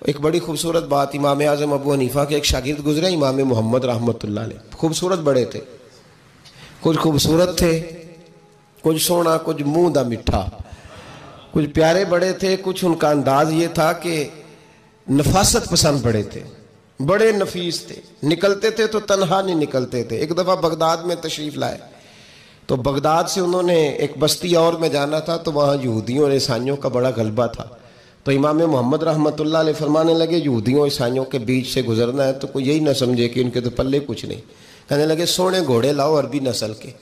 ایک بڑی خوبصورت بات، امام اعظم ابو حنیفہ کے ایک شاگرد گزرے امام محمد رحمۃ اللہ علیہ، خوبصورت بڑے تھے، کچھ خوبصورت تھے، کچھ سونا، کچھ منہ دا میٹھا، کچھ پیارے بڑے تھے، کچھ ان کا انداز یہ تھا کہ نفاست پسند بڑے تھے، بڑے نفیس تھے، نکلتے تھے تو تنہا نہیں نکلتے تھے۔ ایک دفعہ بغداد میں تشریف لائے تو بغداد سے انہوں نے ایک بستی اور میں جانا تھا، تو وہاں یہودیوں اور عیسائیوں کا بڑا غلبہ تھا، تو امام محمد رحمۃ اللہ علیہ فرمانے لگے یہودیوں عیسائیوں کے بیچ سے گزرنا ہے تو کوئی یہی نہ سمجھے کہ ان کے تو پلے کچھ نہیں، کہنے لگے سونے گھوڑے لاؤ عربی نسل کے۔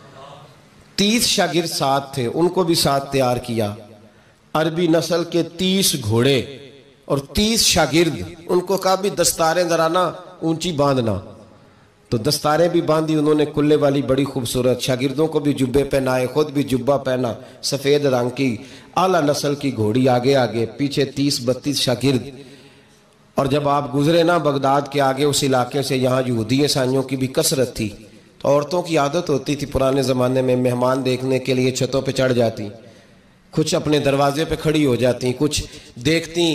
30 شاگرد ساتھ تھے، ان کو بھی ساتھ تیار کیا، عربی نسل کے 30 گھوڑے اور 30 شاگرد، ان کو کہا بھی دستاریں ذرا نا اونچی باندھنا، تو دستاریں بھی باندھی انہوں نے کلے والی بڑی خوبصورت، شاگردوں کو بھی جبے پہنائے، خود بھی جبہ پہنا سفید رنگ کی، اعلیٰ نسل کی گھوڑی آگے آگے، پیچھے 30-32 شاگرد۔ اور جب آپ گزرے نا بغداد کے آگے اس علاقے سے، یہاں یہودی عیسائیوں کی بھی کثرت تھی، تو عورتوں کی عادت ہوتی تھی پرانے زمانے میں مہمان دیکھنے کے لیے چھتوں پہ چڑھ جاتی، کچھ اپنے دروازے پہ کھڑی ہو جاتی، کچھ دیکھتی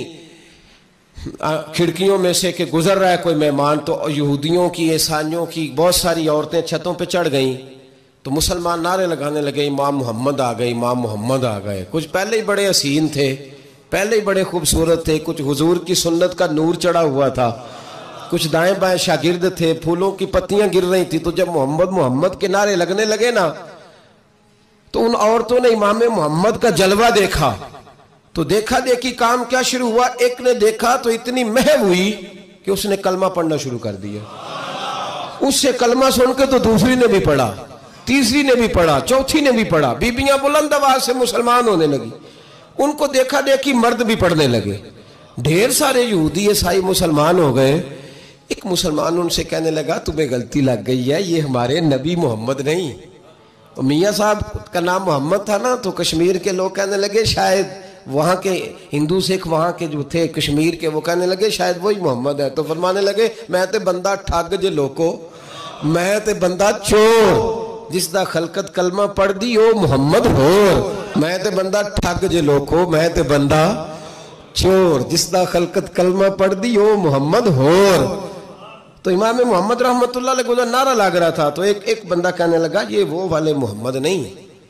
کھڑکیوں میں سے کہ گزر رہا ہے کوئی مہمان، تو یہودیوں کی عیسائیوں کی بہت ساری عورتیں چھتوں پہ چڑھ گئیں، تو مسلمان نعرے لگانے لگے امام محمد آ گئے، امام محمد آ گئے۔ کچھ پہلے ہی بڑے حسین تھے، پہلے ہی بڑے خوبصورت تھے، کچھ حضور کی سنت کا نور چڑھا ہوا تھا، کچھ دائیں بائیں شاگرد تھے، پھولوں کی پتیاں گر رہی تھی، تو جب محمد محمد کے نعرے لگنے لگے نا تو ان عورتوں نے امام محمد کا جلوہ دیکھا، تو دیکھا دیکھی کام کیا شروع ہوا، ایک نے دیکھا تو اتنی محو ہوئی کہ اس نے کلمہ پڑھنا شروع کر دیا، اس سے کلمہ سن کے تو دوسری نے بھی پڑھا، تیسری نے بھی پڑھا، چوتھی نے بھی پڑھا، بیبیاں بلند آواز سے مسلمان ہونے لگی، ان کو دیکھا دیکھی مرد بھی پڑھنے لگے، ڈھیر سارے یہودی عیسائی مسلمان ہو گئے۔ ایک مسلمان ان سے کہنے لگا تمہیں غلطی لگ گئی ہے، یہ ہمارے نبی محمد نہیں۔ میاں صاحب کا نام محمد تھا نا، تو کشمیر کے لوگ کہنے لگے شاید وہاں کے ہندو سکھ وہاں کے جو تھے کشمیر کے، وہ کہنے لگے شاید وہی محمد ہے، تو فرمانے لگے میں تے بندہ ٹھگ جے لوکو، میں تے بندہ چور، جس دا خلقت کلمہ پڑھ دی او محمد ہور، میں تے بندہ ٹھگ جے لوکو، میں تے بندہ چور، جس دا خلقت کلمہ پڑھ دی او محمد ہور۔ تو امام محمد رحمۃ اللہ علیہ کو نعرہ لگ رہا تھا، تو ایک بندہ کہنے لگا یہ وہ والے محمد نہیں،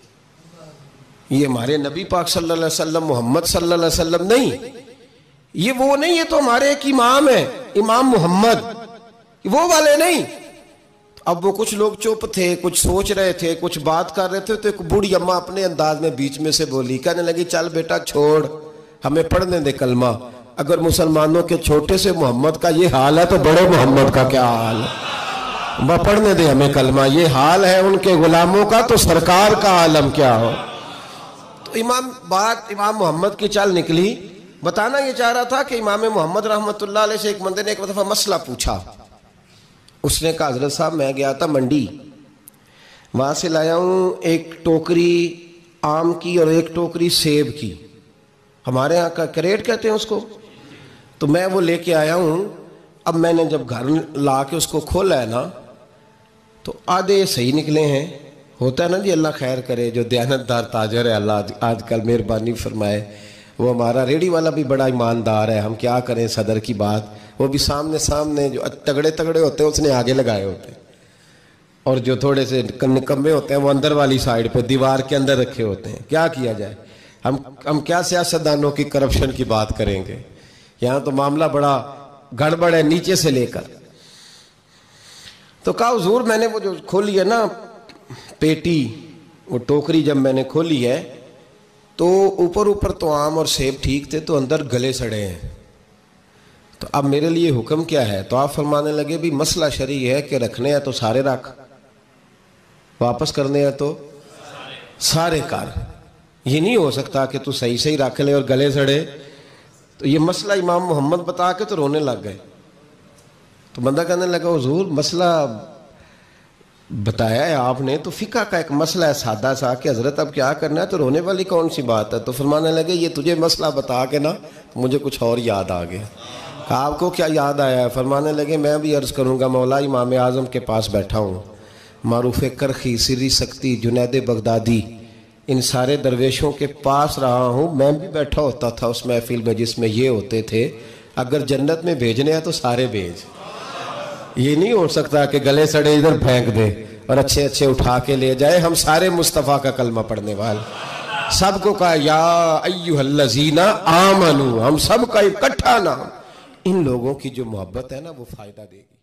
یہ ہمارے نبی پاک صلی اللہ علیہ وسلم محمد صلی اللہ علیہ وسلم نہیں، یہ وہ نہیں، یہ تو ہمارے ایک امام ہے امام محمد، وہ والے نہیں۔ اب وہ کچھ لوگ چپ تھے، کچھ سوچ رہے تھے، کچھ بات کر رہے تھے، تو ایک بوڑھی اماں اپنے انداز میں بیچ میں سے بولی، کہنے لگی چل بیٹا چھوڑ، ہمیں پڑھنے دے کلمہ، اگر مسلمانوں کے چھوٹے سے محمد کا یہ حال ہے تو بڑے محمد کا کیا حال ہے، وہ پڑھنے دے ہمیں کلمہ، یہ حال ہے ان کے غلاموں کا تو سرکار کا عالم کیا ہو۔ تو امام محمد کی چال نکلی، بتانا یہ چاہ رہا تھا کہ امام محمد رحمۃ اللہ علیہ سے ایک بندے نے ایک دفعہ مسئلہ پوچھا، اس نے کہا حضرت صاحب میں گیا تھا منڈی، وہاں سے لایا ہوں ایک ٹوکری آم کی اور ایک ٹوکری سیب کی، ہمارے ہاں کا کریٹ کہتے ہیں اس کو، تو میں وہ لے کے آیا ہوں۔ اب میں نے جب گھر لا کے اس کو کھولا ہے نا تو آدھے صحیح نکلے ہیں، ہوتا ہے نا جی، اللہ خیر کرے، جو دیانت دار تاجر ہے اللہ آج کل مہربانی فرمائے، وہ ہمارا ریڑھی والا بھی بڑا ایماندار ہے، ہم کیا کریں صدر کی بات، وہ بھی سامنے جو تگڑے ہوتے ہیں اس نے آگے لگائے ہوتے ہیں، اور جو تھوڑے سے نکمے ہوتے ہیں وہ اندر والی سائیڈ پہ دیوار کے اندر رکھے ہوتے ہیں، کیا کیا جائے، ہم کیا سیاستدانوں کی کرپشن کی بات کریں گے، یہاں تو معاملہ بڑا گڑبڑ ہے نیچے سے لے کر۔ تو کہا حضور میں نے وہ جو کھولی ہے نا پیٹی، وہ ٹوکری جب میں نے کھولی ہے تو اوپر تو آم اور سیب ٹھیک تھے، تو اندر گلے سڑے ہیں، تو اب میرے لیے حکم کیا ہے؟ تو آپ فرمانے لگے بھی مسئلہ شرعی ہے کہ رکھنے ہیں تو سارے رکھ، واپس کرنے ہیں تو سارے کر، یہ نہیں ہو سکتا کہ تو صحیح رکھ لے اور گلے سڑے۔ تو یہ مسئلہ امام محمد بتا کے تو رونے لگ گئے، تو بندہ کہنے لگا حضور مسئلہ بتایا ہے آپ نے تو فقہ کا ایک مسئلہ ہے سادہ سا کہ حضرت اب کیا کرنا ہے، تو رونے والی کون سی بات ہے؟ تو فرمانے لگے یہ تجھے مسئلہ بتا کے نا مجھے کچھ اور یاد آ گیا۔ آپ کو کیا یاد آیا ہے؟ فرمانے لگے میں بھی عرض کروں گا، مولا امام اعظم کے پاس بیٹھا ہوں، معروف کرخی، سری سکتی، جنید بغدادی، ان سارے درویشوں کے پاس رہا ہوں، میں بھی بیٹھا ہوتا تھا اس محفل میں جس میں یہ ہوتے تھے، اگر جنت میں بھیجنے ہیں تو سارے بھیج. یہ نہیں ہو سکتا کہ گلے سڑے ادھر پھینک دے اور اچھے اچھے اٹھا کے لے جائے. ہم سارے مصطفیٰ کا کلمہ پڑھنے والے, سب کو کہا یا ایھا الذین آمنو, ہم سب کا اکٹھا نام. ان لوگوں کی جو محبت ہے نا وہ فائدہ دے گی.